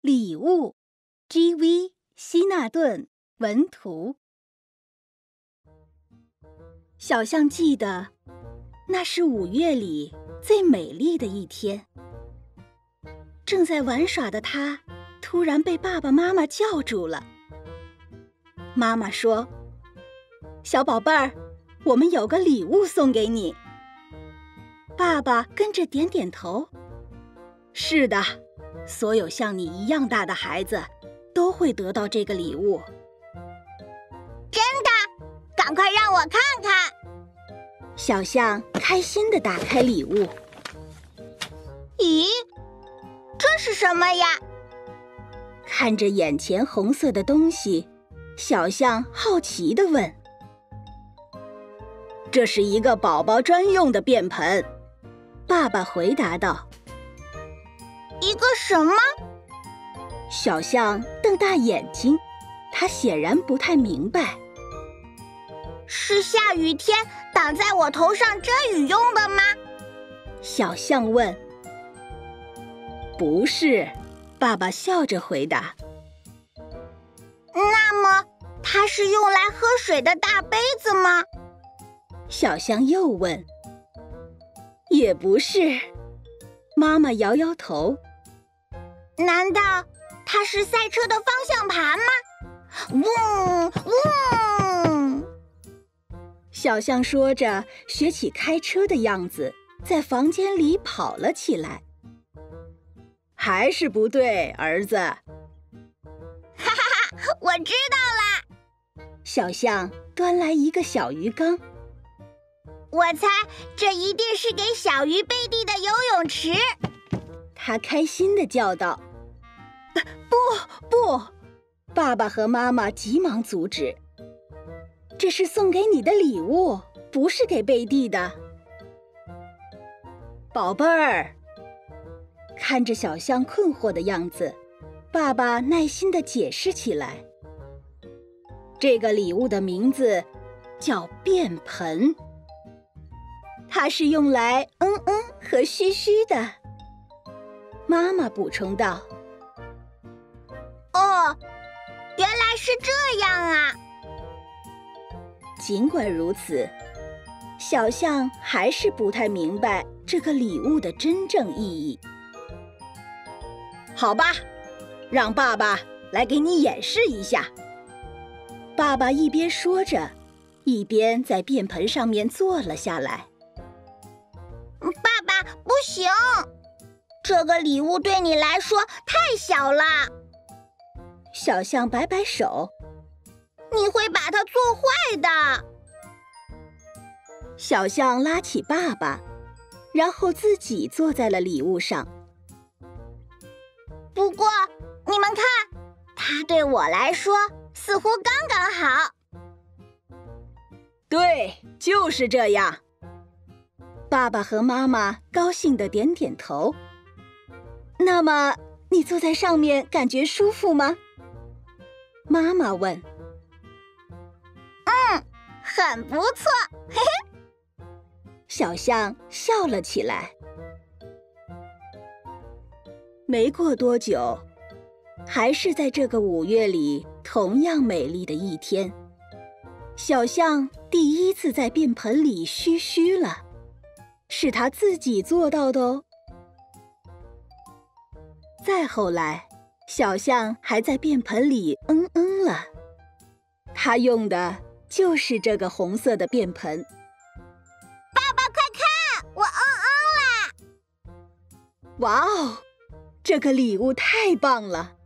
礼物 ，G.V. 希纳顿文图。小象记得，那是5月里最美丽的一天。正在玩耍的他，突然被爸爸妈妈叫住了。妈妈说：“小宝贝儿，我们有个礼物送给你。”爸爸跟着点点头。是的，所有像你一样大的孩子都会得到这个礼物。 真的？赶快让我看看！ 小象开心地打开礼物。 咦，这是什么呀？ 看着眼前红色的东西，小象好奇地问：“这是一个宝宝专用的便盆。”爸爸回答道。 一个什么？ 小象瞪大眼睛，他显然不太明白。 是下雨天挡在我头上遮雨用的吗？ 小象问。不是，爸爸笑着回答。 那么，它是用来喝水的大杯子吗？ 小象又问。也不是，妈妈摇摇头。 难道它是赛车的方向盘吗？嗡嗡！ 小象说着，学起开车的样子，在房间里跑了起来。还是不对，儿子。 哈哈哈，我知道了。 小象端来一个小鱼缸。 我猜这一定是给小鱼贝蒂的游泳池。 他开心地叫道。不！爸爸和妈妈急忙阻止。这是送给你的礼物，不是给贝蒂的。宝贝儿，看着小象困惑的样子，爸爸耐心地解释起来。这个礼物的名字叫便盆，它是用来和嘘嘘的。妈妈补充道。 哦，原来是这样啊！ 尽管如此，小象还是不太明白这个礼物的真正意义。好吧，让爸爸来给你演示一下。爸爸一边说着，一边在便盆上面坐了下来。 爸爸，不行，这个礼物对你来说太小了。 小象摆摆手。 你会把它做坏的。 小象拉起爸爸，然后自己坐在了礼物上。 不过，你们看，它对我来说似乎刚刚好。 对，就是这样。爸爸和妈妈高兴地点点头。那么，你坐在上面感觉舒服吗？妈妈问。 很不错，嘿嘿。 小象笑了起来。没过多久，还是在这个5月里同样美丽的一天，小象第一次在便盆里嘘嘘了，是他自己做到的哦。再后来，小象还在便盆里了，他用的就是这个红色的便盆。 爸爸快看，我了！ 哇哦，这个礼物太棒了！